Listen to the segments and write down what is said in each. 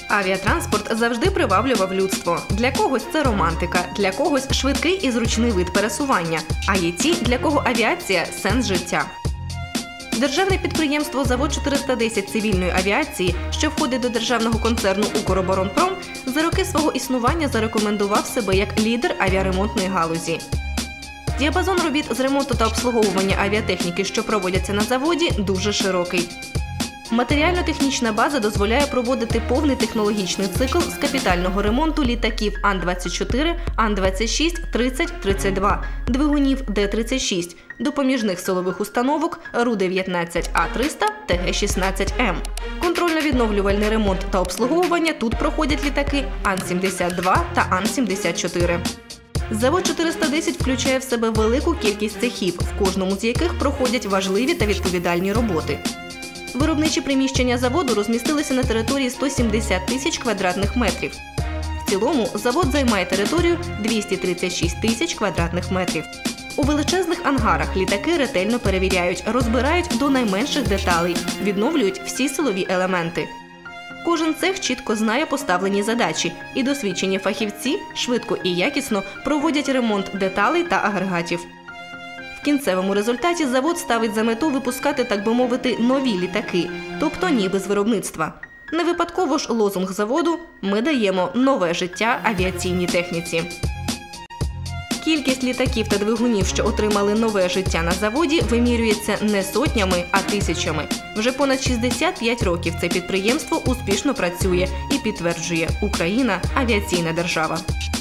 Авіатранспорт завжди приваблював людство. Для когось це романтика, для когось швидкий і зручний вид пересування, а є ті, для кого авіація – сенс життя. Державне підприємство «Завод 410 цивільної авіації», що входить до державного концерну «Укроборонпром», за роки свого існування зарекомендував себе як лідер авіаремонтної галузі. Діапазон робіт з ремонту та обслуговування авіатехніки, що проводяться на заводі, дуже широкий. Матеріально-технічна база дозволяє проводити повний технологічний цикл з капітального ремонту літаків Ан-24, Ан-26, 30, 32, двигунів Д-36, допоміжних силових установок Ру-19А300, ТГ-16М. Контрольно-відновлювальний ремонт та обслуговування тут проходять літаки Ан-72 та Ан-74. Завод 410 включає в себе велику кількість цехів, в кожному з яких проходять важливі та відповідальні роботи. Виробничі приміщення заводу розмістилися на території 170 тисяч квадратних метрів. В цілому завод займає територію 236 тисяч квадратних метрів. У величезних ангарах літаки ретельно перевіряють, розбирають до найменших деталей, відновлюють всі силові елементи. Кожен цех чітко знає поставлені задачі, і досвідчені фахівці швидко і якісно проводять ремонт деталей та агрегатів. В кінцевому результаті завод ставить за мету випускати, так би мовити, нові літаки, тобто ніби з виробництва. Не випадково ж лозунг заводу «Ми даємо нове життя авіаційній техніці». Кількість літаків та двигунів, що отримали нове життя на заводі, вимірюється не сотнями, а тисячами. Вже понад 65 років це підприємство успішно працює і підтверджує – Україна – авіаційна держава.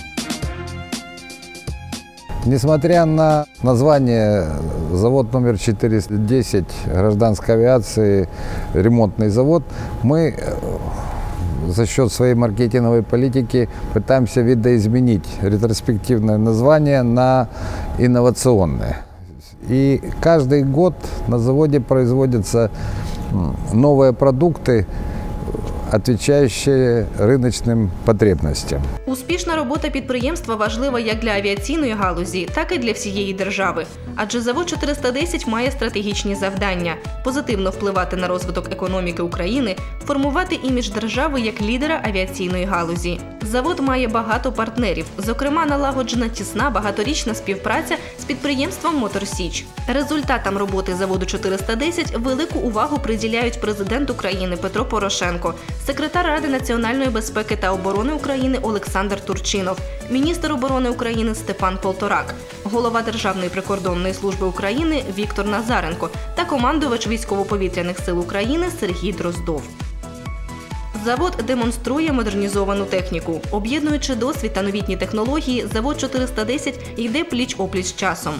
Несмотря на название завод номер 410 гражданской авиации, ремонтный завод, мы за счет своей маркетинговой политики пытаемся видоизменить ретроспективное название на инновационное. И каждый год на заводе производятся новые продукты, відповідаючи риночним потребностям. Успішна робота підприємства важлива як для авіаційної галузі, так і для всієї держави. Адже завод 410 має стратегічні завдання – позитивно впливати на розвиток економіки України, формувати імідж держави як лідера авіаційної галузі. Завод має багато партнерів, зокрема налагоджена тісна багаторічна співпраця з підприємством «Мотор Січ». Результатам роботи заводу 410 велику увагу приділяють президент України Петро Порошенко, секретар Ради національної безпеки та оборони України Олександр Турчинов, міністр оборони України Степан Полторак, голова Державної прикордонної служби України Віктор Назаренко та командувач військово-повітряних сил України Сергій Дроздов. Завод демонструє модернізовану техніку. Об'єднуючи досвід та новітні технології, завод 410 йде пліч-опліч з часом.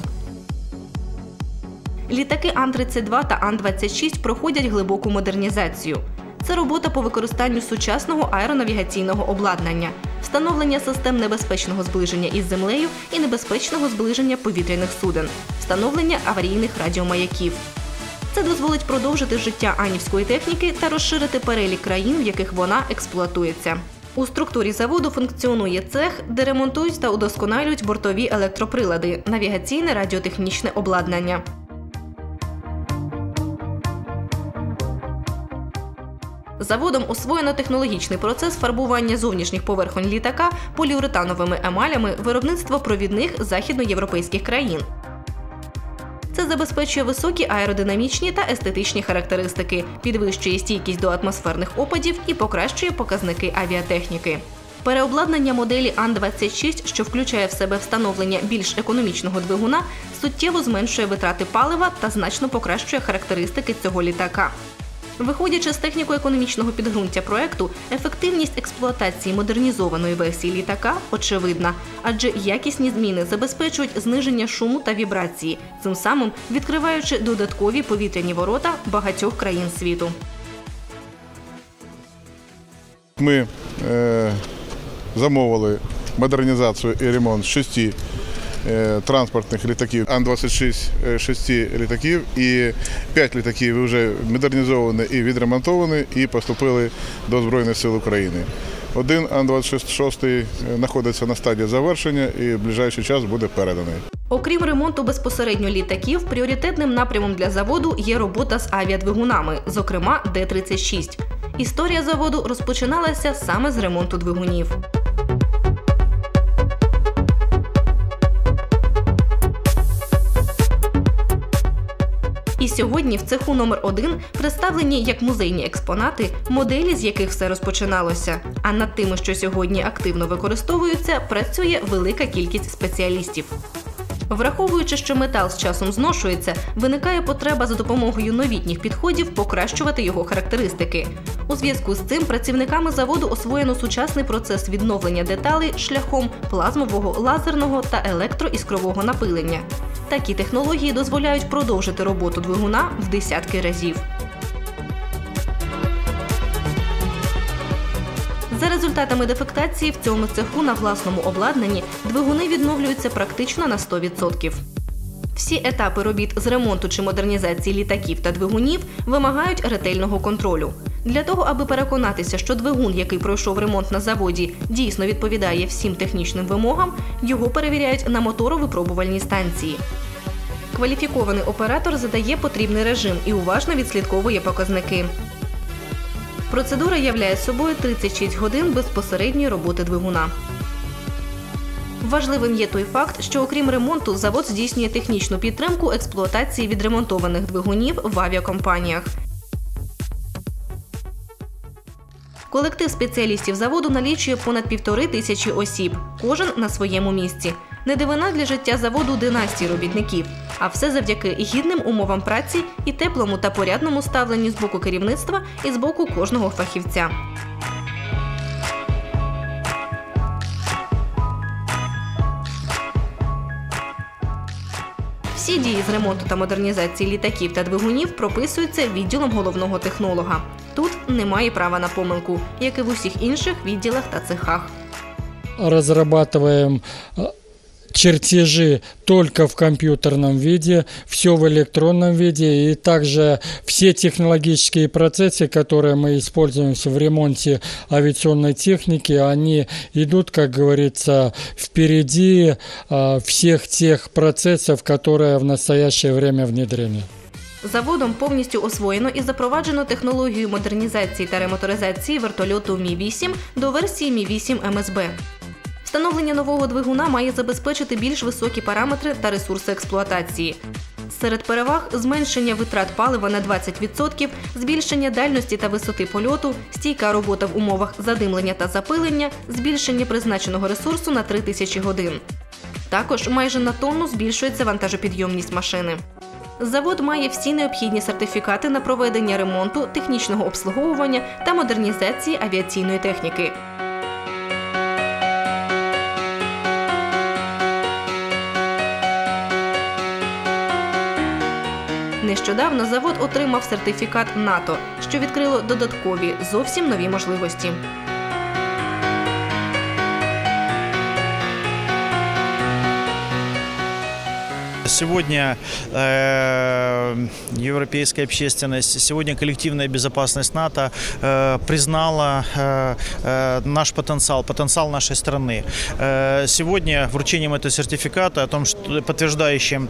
Літаки Ан-32 та Ан-26 проходять глибоку модернізацію. Це робота по використанню сучасного аеронавігаційного обладнання, встановлення систем небезпечного зближення із землею і небезпечного зближення повітряних суден, встановлення аварійних радіомаяків. Це дозволить продовжити життя анівської техніки та розширити перелік країн, в яких вона експлуатується. У структурі заводу функціонує цех, де ремонтують та удосконалюють бортові електроприлади, навігаційне радіотехнічне обладнання. Заводом освоєно технологічний процес фарбування зовнішніх поверхонь літака поліуретановими емалями виробництва провідних західноєвропейських країн. Це забезпечує високі аеродинамічні та естетичні характеристики, підвищує стійкість до атмосферних опадів і покращує показники авіатехніки. Переобладнання моделі Ан-26, що включає в себе встановлення більш економічного двигуна, суттєво зменшує витрати палива та значно покращує характеристики цього літака. Виходячи з техніко-економічного підґрунтя проекту, ефективність експлуатації модернізованої версії літака очевидна, адже якісні зміни забезпечують зниження шуму та вібрації, цим самим відкриваючи додаткові повітряні ворота багатьох країн світу. Ми замовили модернізацію і ремонт 6 транспортних літаків, Ан-26 6 літаків, і 5 літаків вже модернізовані і відремонтовані, і поступили до Збройних сил України. Один Ан-26 знаходиться на стадії завершення і в ближайший час буде переданий. Окрім ремонту безпосередньо літаків, пріоритетним напрямом для заводу є робота з авіадвигунами, зокрема Д-36. Історія заводу розпочиналася саме з ремонту двигунів. І сьогодні в цеху номер 1 представлені як музейні експонати, моделі, з яких все розпочиналося. А над тими, що сьогодні активно використовуються, працює велика кількість спеціалістів. Враховуючи, що метал з часом зношується, виникає потреба за допомогою новітніх підходів покращувати його характеристики. У зв'язку з цим працівниками заводу освоєно сучасний процес відновлення деталей шляхом плазмового, лазерного та електроіскрового напилення. Такі технології дозволяють продовжити роботу двигуна в десятки разів. За результатами дефектації в цьому цеху на власному обладнанні двигуни відновлюються практично на 100%. Всі етапи робіт з ремонту чи модернізації літаків та двигунів вимагають ретельного контролю. Для того, аби переконатися, що двигун, який пройшов ремонт на заводі, дійсно відповідає всім технічним вимогам, його перевіряють на моторовипробувальній станції. Кваліфікований оператор задає потрібний режим і уважно відслідковує показники. Процедура являє собою 36 годин безпосередньої роботи двигуна. Важливим є той факт, що окрім ремонту, завод здійснює технічну підтримку експлуатації відремонтованих двигунів в авіакомпаніях. Колектив спеціалістів заводу налічує понад 1500 осіб, кожен на своєму місці. Не дивина для життя заводу династії робітників, а все завдяки гідним умовам праці і теплому та порядному ставленню з боку керівництва і з боку кожного фахівця. Всі дії з ремонту та модернізації літаків та двигунів прописуються відділом головного технолога. Тут немає права на помилку, як і в усіх інших відділах та цехах. Разрабатываем чертежи только в компьютерном виде, все в электронном виде, и также все технологические процессы, которые мы используем в ремонте авиационной техники, они идут, как говорится, впереди всех тех процессов, которые в настоящее время внедрены. Заводом повністю освоєно і запроваджено технологію модернізації та ремоторизації вертольоту Мі-8 до версії Мі-8 МСБ. Встановлення нового двигуна має забезпечити більш високі параметри та ресурси експлуатації. Серед переваг – зменшення витрат палива на 20%, збільшення дальності та висоти польоту, стійка робота в умовах задимлення та запилення, збільшення призначеного ресурсу на 3000 годин. Також майже на тонну збільшується вантажопідйомність машини. Завод має всі необхідні сертифікати на проведення ремонту, технічного обслуговування та модернізації авіаційної техніки. Нещодавно завод отримав сертифікат НАТО, що відкрило додаткові, зовсім нові можливості. Сегодня европейская общественность, сегодня коллективная безопасность НАТО признала наш потенциал нашей страны. Сегодня вручением этого сертификата, о том, что подтверждающим,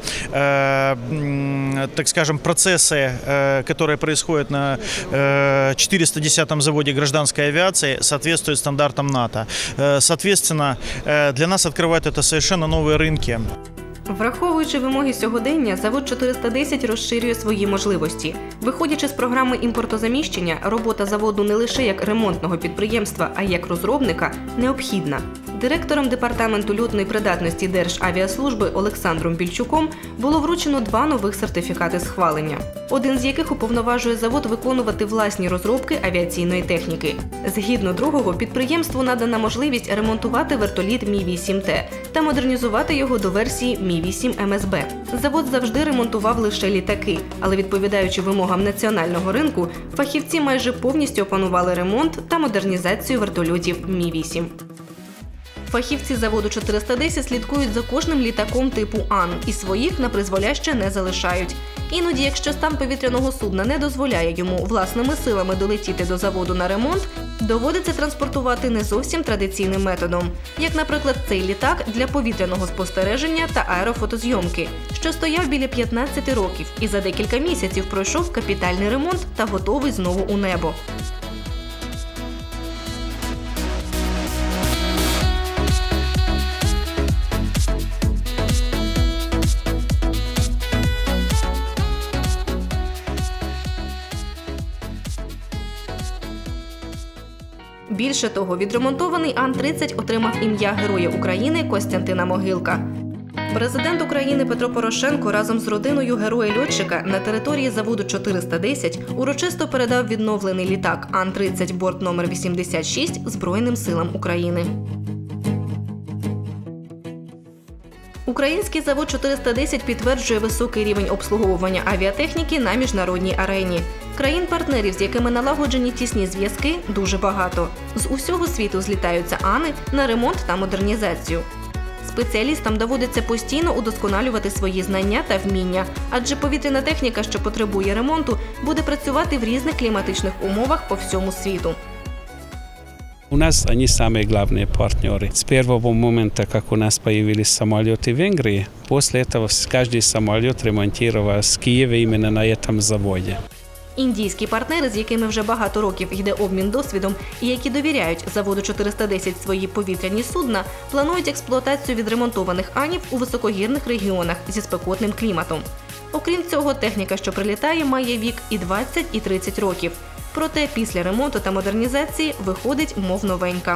так скажем, процессы, которые происходят на 410-м заводе гражданской авиации, соответствуют стандартам НАТО. Соответственно, для нас открывает это совершенно новые рынки. Враховуючи вимоги сьогодення, завод 410 розширює свої можливості. Виходячи з програми імпортозаміщення, робота заводу не лише як ремонтного підприємства, а й як розробника необхідна. Директором департаменту льотної придатності Державіаслужби Олександром Більчуком було вручено 2 нових сертифікати схвалення. Один з яких уповноважує завод виконувати власні розробки авіаційної техніки. Згідно другого, підприємству надана можливість ремонтувати вертоліт Мі-8Т та модернізувати його до версії Мі-8 МСБ. Завод завжди ремонтував лише літаки, але відповідаючи вимогам національного ринку, фахівці майже повністю опанували ремонт та модернізацію вертольотів Мі-8. Фахівці заводу 410 слідкують за кожним літаком типу Ан і своїх на призволяще не залишають. Іноді, якщо стан повітряного судна не дозволяє йому власними силами долетіти до заводу на ремонт, доводиться транспортувати не зовсім традиційним методом, як, наприклад, цей літак для повітряного спостереження та аерофотозйомки, що стояв біля 15 років і за декілька місяців пройшов капітальний ремонт та готовий знову у небо. Більше того, відремонтований Ан-30 отримав ім'я Героя України Костянтина Могилка. Президент України Петро Порошенко разом з родиною героя-льотчика на території заводу 410 урочисто передав відновлений літак Ан-30 борт номер 86 Збройним силам України. Український завод 410 підтверджує високий рівень обслуговування авіатехніки на міжнародній арені. Країн-партнерів, з якими налагоджені тісні зв'язки, дуже багато. З усього світу злітаються Ани на ремонт та модернізацію. Спеціалістам доводиться постійно удосконалювати свої знання та вміння, адже повітряна техніка, що потребує ремонту, буде працювати в різних кліматичних умовах по всьому світу. У нас они самые главные партнеры. С первого момента, как у нас появились самолеты в Венгрии, после этого каждый самолет ремонтировался в Киеве именно на этом заводе. Індійські партнери, з якими вже багато років йде обмін досвідом і які довіряють заводу 410 свої повітряні судна, планують експлуатацію відремонтованих Анів у високогірних регіонах зі спекотним кліматом. Окрім цього, техніка, що прилітає, має вік і 20, і 30 років. Проте після ремонту та модернізації виходить мов новенька.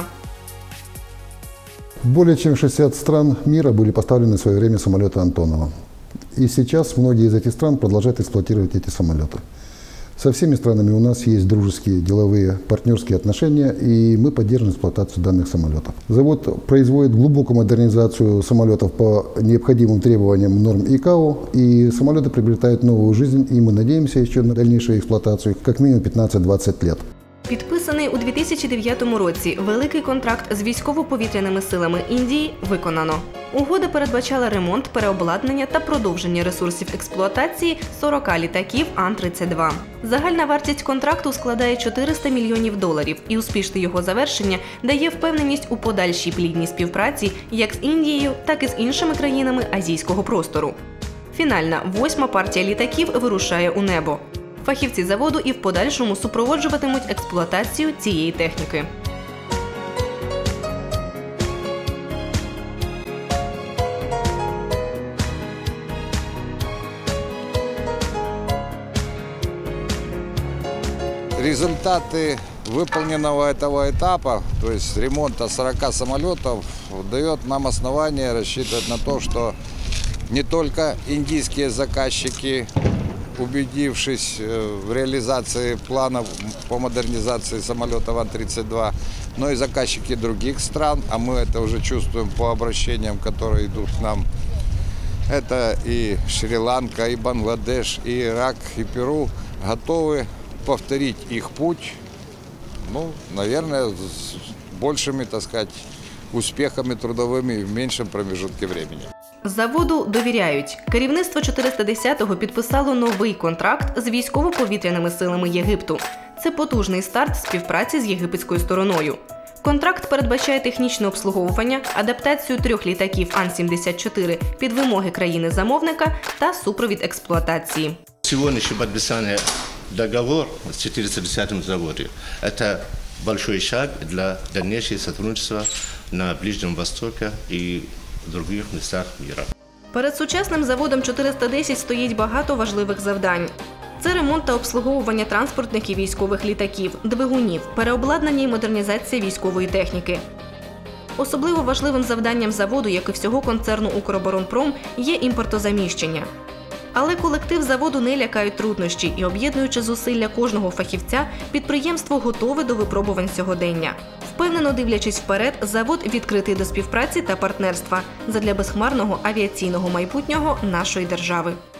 Более чем 60 стран мира были поставлены в свое время самолеты Антонова. И сейчас многие из этих стран продолжают эксплуатировать эти самолеты. Со всеми странами у нас есть дружеские, деловые, партнерские отношения, и мы поддерживаем эксплуатацию данных самолетов. Завод производит глубокую модернизацию самолетов по необходимым требованиям норм ИКАО, и самолеты приобретают новую жизнь, и мы надеемся еще на дальнейшую эксплуатацию, как минимум 15-20 лет. Підписаний у 2009 році великий контракт з військово-повітряними силами Індії виконано. Угода передбачала ремонт, переобладнання та продовження ресурсів експлуатації 40 літаків Ан-32. Загальна вартість контракту складає $400 мільйонів, і успішне його завершення дає впевненість у подальшій плідній співпраці як з Індією, так і з іншими країнами азійського простору. Фінальна, 8-ма партія літаків вирушає у небо. Фахівці заводу і в подальшому супроводжуватимуть експлуатацію цієї техніки. Результаты выполненного этого этапа, то есть ремонта 40 самолетов, дает нам основание рассчитывать на то, что не только индийские заказчики, убедившись в реализации планов по модернизации самолетов Ан-32, но и заказчики других стран, а мы это уже чувствуем по обращениям, которые идут к нам. Это и Шри-Ланка, и Бангладеш, и Ирак, и Перу, готовы повторить их путь, ну, наверное, с большими, так сказать, успехами трудовыми в меньшем промежутке времени. Заводу довіряють. Керівництво 410-го підписало новий контракт з військово-повітряними силами Єгипту. Це потужний старт співпраці з єгипетською стороною. Контракт передбачає технічне обслуговування, адаптацію 3 літаків Ан-74 під вимоги країни-замовника та супровід експлуатації. Сьогоднішнє підписання договору з 410-м заводом – це большой шаг для дальнейшего сотрудничества на Ближнем Востоке и в других містах мира. Перед сучасним заводом 410 стоїть багато важливих завдань. Це ремонт та обслуговування транспортних і військових літаків, двигунів, переобладнання і модернізація військової техніки. Особливо важливим завданням заводу, як і всього концерну «Укроборонпром», є імпортозаміщення. Але колектив заводу не лякають труднощі і, об'єднуючи зусилля кожного фахівця, підприємство готове до випробувань сьогодення. Впевнено дивлячись вперед, завод відкритий до співпраці та партнерства задля безхмарного авіаційного майбутнього нашої держави.